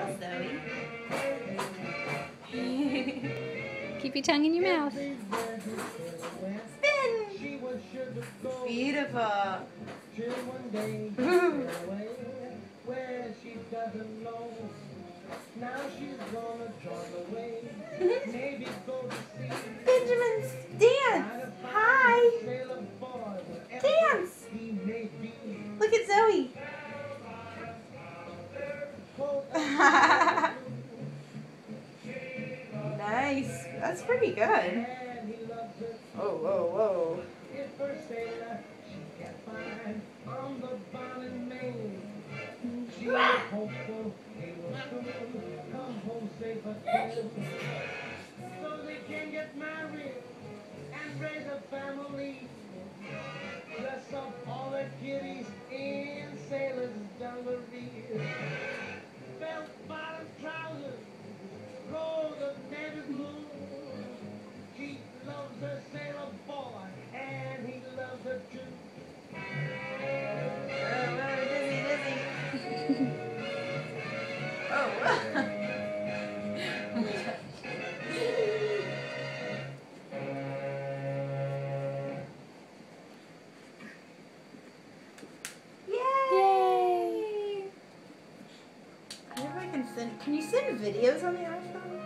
mouth, Zoe. Keep your tongue in your mouth. Spin! Beautiful. Benjamin, dance! Hi! Dance! Look at Zoe. Nice. That's pretty good. Oh, whoa, whoa. So they can get married and raise a family. Dress up all the kiddies in sailors' dungarees. Belt bottom trousers, clothes of navy blue. She loves her sailor boy and he loves her too. Oh, Yay! I wonder if I can send. Can you send videos on the iPhone?